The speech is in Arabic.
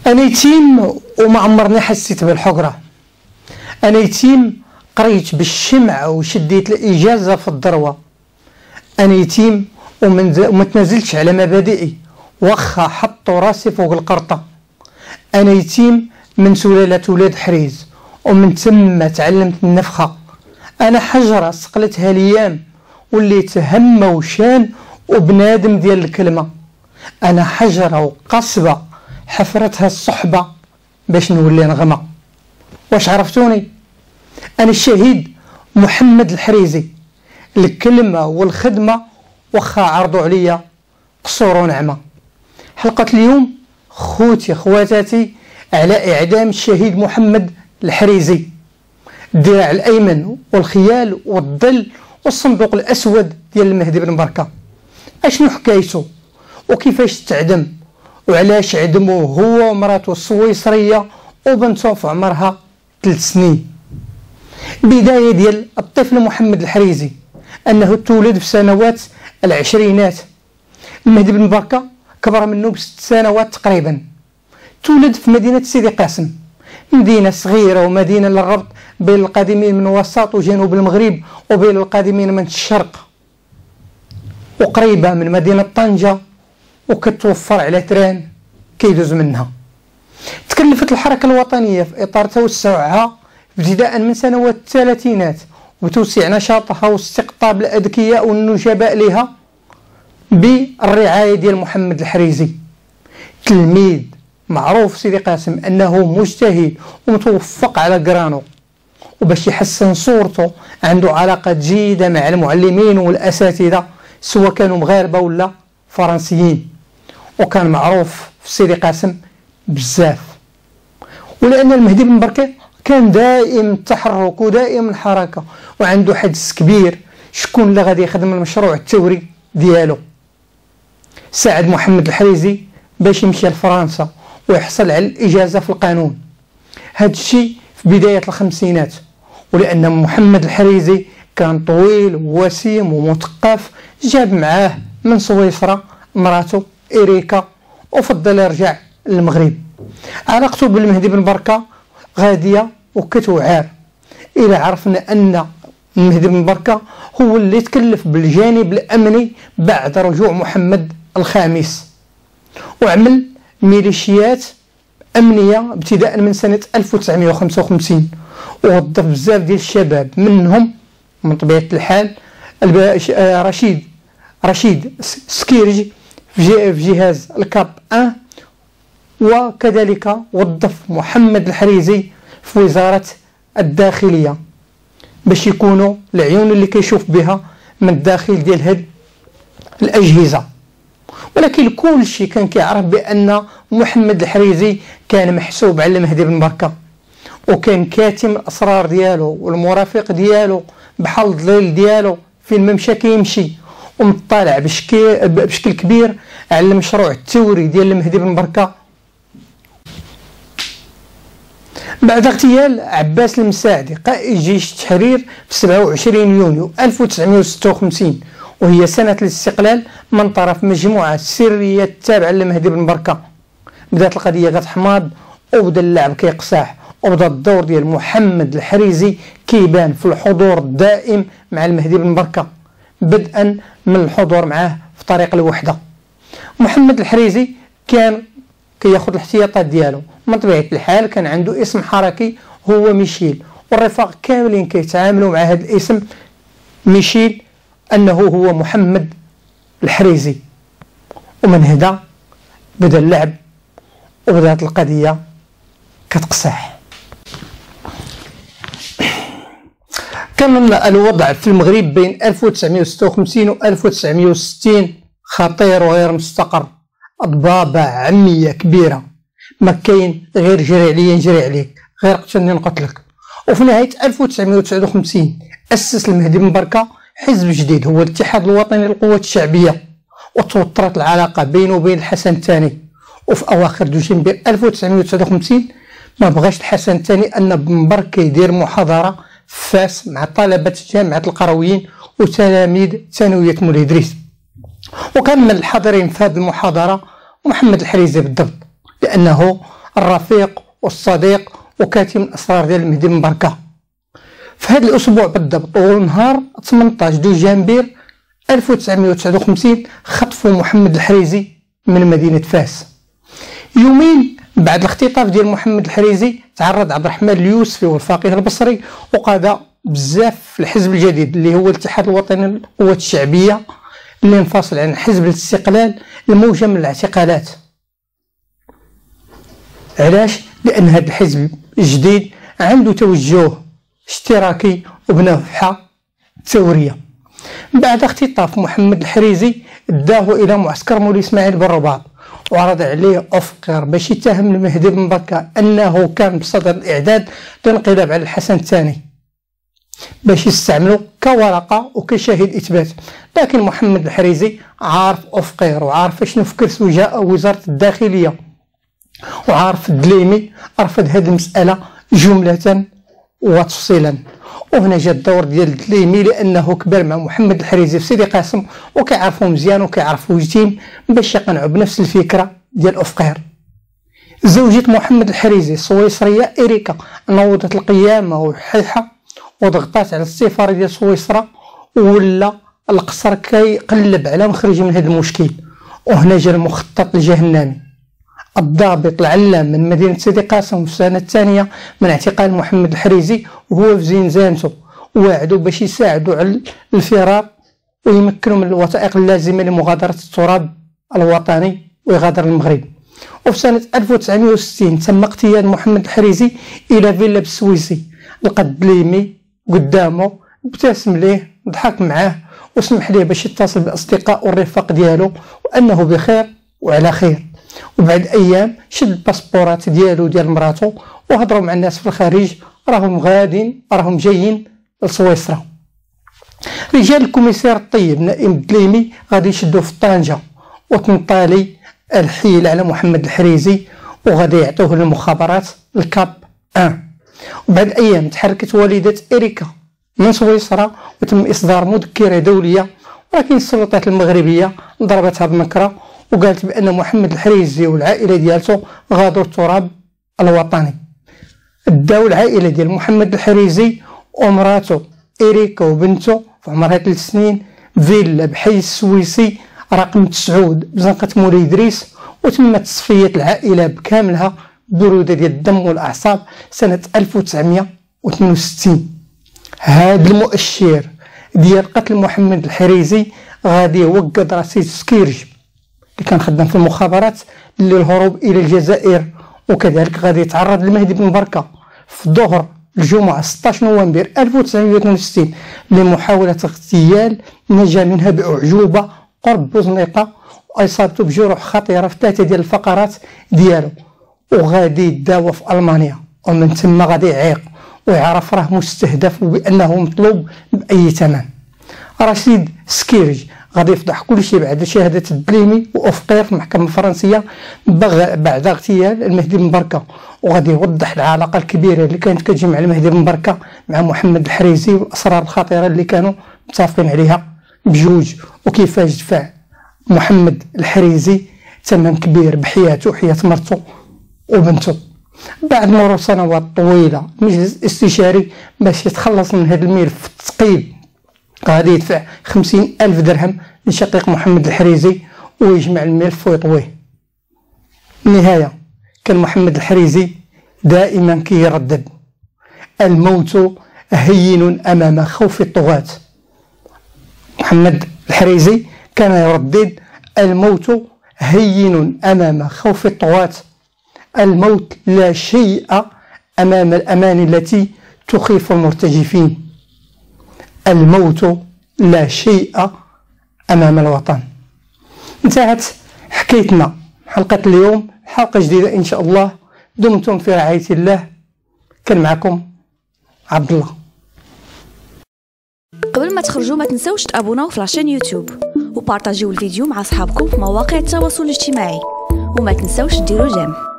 أنا يتيم وما عمرني حسيت بالحقرة. أنا يتيم قريت بالشمع وشديت الإجازة في الذروة. أنا يتيم وما تنازلتش على مبادئي واخا حطوا راسي فوق القرطة. أنا يتيم من سلالة ولاد حريز ومن ثم تعلمت النفخة. أنا حجرة سقلتها ليام وليت همة وشان وبنادم ديال الكلمة. أنا حجرة وقصبة حفرتها الصحبة باش نولي نغمة. واش عرفتوني؟ أنا الشهيد محمد الحريزي. الكلمة والخدمة واخا عرضوا عليا قصور ونعمة. حلقة اليوم خوتي خواتاتي على إعدام الشهيد محمد الحريزي، الذراع الأيمن والخيال والظل والصندوق الأسود ديال المهدي بن بركة. أشنو حكايته وكيفاش تعدم وعلاش عدموه هو ومراته السويسرية وبنته في عمرها 3 سنين. بداية ديال الطفل محمد الحريزي أنه تولد في سنوات العشرينات. المهدي بن بركة كبر منه ب6 سنوات تقريبا. تولد في مدينة سيدي قاسم، مدينة صغيرة ومدينة للربط بين القادمين من وسط وجنوب المغرب وبين القادمين من الشرق، وقريبة من مدينة طنجة وكتوفر على تران كيدوز منها. تكلفت الحركة الوطنية في إطار توسعها ابتداء من سنوات الثلاثينات وتوسيع نشاطها واستقطاب الأذكياء والنجباء لها بالرعاية ديال محمد الحريزي، تلميذ معروف في سيدي قاسم أنه مجتهد ومتوفق على قرانو، وباش يحسن صورته عنده علاقات جيدة مع المعلمين والأساتذة سواء كانوا مغاربة ولا فرنسيين، وكان معروف في سيدي قاسم بزاف. ولأن المهدي بن بركة كان دائم التحرك ودائم الحركة وعنده حدس كبير شكون اللي غادي يخدم المشروع الثوري ديالو. ساعد محمد الحريزي باش يمشي لفرنسا ويحصل على الإجازة في القانون. هذا الشيء في بداية الخمسينات، ولأن محمد الحريزي كان طويل ووسيم ومثقف جاب معاه من سويسرا مراته إريكا وفضل يرجع للمغرب. علاقته بالمهدي بن بركة غادية وكتوعار إلى عرفنا أن المهدي بن بركة هو اللي تكلف بالجانب الأمني بعد رجوع محمد الخامس، وعمل ميليشيات أمنية ابتداء من سنة 1955 ووظف بزاف ديال الشباب، منهم من طبيعة الحال رشيد سكيرج في جهاز الكاب 1، وكذلك وظف محمد الحريزي في وزارة الداخلية باش يكونوا العيون اللي كيشوف بها من الداخل ديال هاد الأجهزة. ولكن كل شيء كان كيعرف بأن محمد الحريزي كان محسوب على المهدي بن بركة، وكان كاتم الأسرار ديالو والمرافق ديالو بحال الظليل ديالو فين ما مشى كيمشي، ومطالع بشكل كبير على المشروع الثوري ديال المهدي بن بركة. بعد اغتيال عباس المساعدي قائد جيش التحرير في 27 يونيو 1956 وهي سنة الاستقلال من طرف مجموعة سرية التابعة للمهدي بن بركة، بدات القضية كتحماض وبدا اللعب كيقصاح، وبدا الدور ديال محمد الحريزي كيبان في الحضور الدائم مع المهدي بن بركة، بدءا من الحضور معاه في طريق الوحدة. محمد الحريزي كان كياخذ الاحتياطات ديالو، من طبيعة الحال كان عنده اسم حركي هو ميشيل، والرفاق كاملين كيتعاملوا مع هذا الاسم ميشيل أنه هو محمد الحريزي. ومن هنا بدا اللعب وبدات القضية كتقصاح. كان الوضع في المغرب بين 1956 و 1960 خطير وغير مستقر، ضبابة عمية كبيرة، ما كاين غير جري عليا نجري عليك، غير قتلني نقتلك. وفي نهاية 1959 أسس المهدي بن بركة حزب جديد هو الاتحاد الوطني للقوات الشعبية، وتوترت العلاقة بينه وبين الحسن الثاني. وفي أواخر ديسمبر 1959 ما بغاش الحسن الثاني أن بن بركة يدير محاضرة في فاس مع طلبة جامعة القرويين وتلاميذ ثانوية مولاي إدريس، وكان من الحاضرين في هذه المحاضرة محمد الحريزي بالضبط، لأن بأنه الرفيق والصديق وكاتم الأسرار ديال المهدي بن بركة. في هذا الأسبوع بالضبط ونهار 18 دجنبير 1959 خطفوا محمد الحريزي من مدينة فاس. يومين بعد الاختطاف ديال محمد الحريزي تعرض عبد الرحمن اليوسفي والفقيه البصري وقاد بزاف في الحزب الجديد اللي هو الاتحاد الوطني للقوات الشعبية اللي انفصل عن حزب الاستقلال الموجة من الاعتقالات. علاش؟ لأن هذا الحزب الجديد عنده توجه اشتراكي وبنفحة ثورية. بعد اختطاف محمد الحريزي داه إلى معسكر مولاي إسماعيل بن رباط وعرض عليه أفقر باش يتهم المهدي بن بركة أنه كان بصدد الإعداد للانقلاب على الحسن الثاني باش يستعملوا كورقة وكشاهد إثبات. لكن محمد الحريزي عارف أفقر وعارف شنو فكر وزارة الداخلية وعارف الدليمي رفض هذه المسألة جملة وتفصيلا. وهنا جا الدور ديال الدليمي لأنه كبر مع محمد الحريزي في سيدي قاسم وكيعرفو مزيان وكيعرفو يتيم باش يقنعوا بنفس الفكرة ديال أفقر. زوجة محمد الحريزي سويسرية إريكا نوضت القيامة وحيحة وضغطات على السفارة ديال سويسرا ولا القصر كيقلب على مخرج من هذا المشكل. وهنا جا المخطط الجهنمي. الضابط العلام من مدينة سيدي قاسم في السنة الثانية من اعتقال محمد الحريزي وهو في زنزانته وعدوا باش يساعدوا على الفرار ويمكنوا من الوثائق اللازمة لمغادرة التراب الوطني ويغادر المغرب. وفي سنة 1960 تم اغتيال محمد الحريزي إلى فيلا بالسويسي. لقى الدليمي قدامه ابتسم ليه ضحك معاه وسمح ليه باش يتصل بالأصدقاء والرفاق ديالو وأنه بخير وعلى خير. وبعد أيام شد الباسبورات ديالو ديال مراتو وهضروا مع الناس في الخارج راهم جايين لسويسرا. رجال الكوميسير الطيب نائم الدليمي غادي يشدوا في طنجة وتنطالي الحيل على محمد الحريزي وغادي يعطوه للمخابرات الكاب 1. وبعد أيام تحركت والدة إريكا من سويسرا وتم إصدار مذكرة دولية، ولكن السلطات المغربية ضربتها بنكرة وقالت بأن محمد الحريزي والعائلة ديالته غادروا التراب الوطني. داو العائلة ديال محمد الحريزي ومراته إريكا وبنته في عمرها 3 سنين فيلا بحي السويسي رقم 9 بزنقة مولاي إدريس، وتمت تصفية العائلة بكاملها برودة ديال الدم والأعصاب سنة 1962. هذا المؤشر ديال قتل محمد الحريزي غادي يوقد رصيد سكيرج اللي كان خدام في المخابرات للهروب إلى الجزائر، وكذلك غادي يتعرض المهدي بن بركة في ظهر الجمعة 16 نوفمبر 1962 لمحاولة اغتيال نجا منها بأعجوبة قرب بوزنيقة وإصابته بجروح خطيرة في 3 ديال الفقرات ديالو، وغادي يداوى في ألمانيا ومن ثم غادي يعيق ويعرف راه مستهدف وبأنه مطلوب بأي ثمن. رشيد سكيرج غادي يفضح كل شيء بعد شهادة الدليمي وأفقر في المحكمة الفرنسية بعد اغتيال المهدي بن بركة، وغادي يوضح العلاقة الكبيرة اللي كانت كتجمع المهدي بن بركة مع محمد الحريزي والأسرار الخطيرة اللي كانوا متفقين عليها بجوج، وكيفاش دفع محمد الحريزي ثمن كبير بحياته وحياة مرته وبنته. بعد مرور سنوات طويلة مجلس استشاري باش يتخلص من هذا الملف الثقيل غادي يدفع 50,000 درهم لشقيق محمد الحريزي ويجمع الملف ويطويه. النهاية كان محمد الحريزي دائما كيردد الموت هين أمام خوف الطغاة. محمد الحريزي كان يردد الموت هين أمام خوف الطغاة، الموت لا شيء أمام الأمان التي تخيف المرتجفين، الموت لا شيء أمام الوطن. انتهت حكايتنا حلقة اليوم، حلقة جديدة إن شاء الله. دمتم في رعاية الله. كان معكم عبد الله. قبل ما تخرجوا ما تنسوش تابوناو في لاشين يوتيوب وبارطاجيو الفيديو مع أصحابكم في مواقع التواصل الاجتماعي، وما تنسوش ديروا جيم.